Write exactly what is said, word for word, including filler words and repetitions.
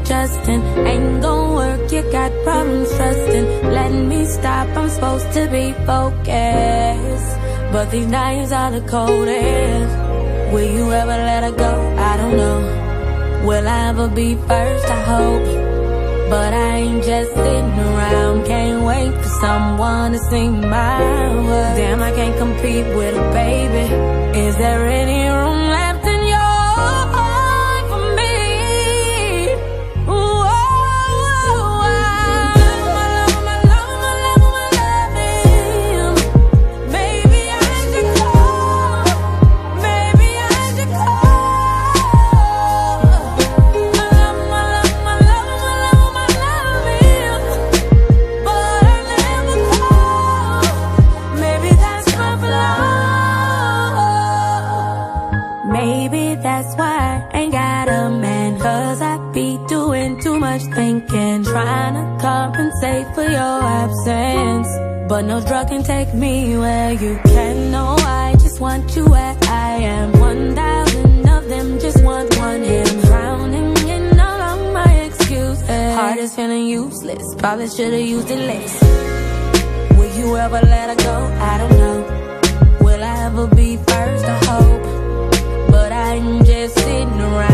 adjusting. Ain't gon' work, you got problems trusting. Let me stop, I'm supposed to be focused, but these nights are the coldest. Will you ever let her go? I don't know. Will I ever be first? I hope. But I ain't just sitting around. Can't wait for someone to sing my words. Damn, I can't compete with a baby. Is there any room left in your heart for me? Ooh, oh, oh, I love him, I love him, I love him, I love him, I love him. Maybe I should call. Maybe I should call. I love him, I love him, I love him, I love him, I love him. But I never call. Maybe that's my flaw. Maybe that's why I ain't got a man, 'cause I be doing too much thinking, trying to compensate for your absence. But no drug can take me where you can. No, I just want you where I am. One thousand of them just want one him. Drowning in all of my excuses. Heart is feeling useless, probably should've used it less. Will you ever let her go? I don't know. Will I ever be first? I hope. But I'm just sitting around.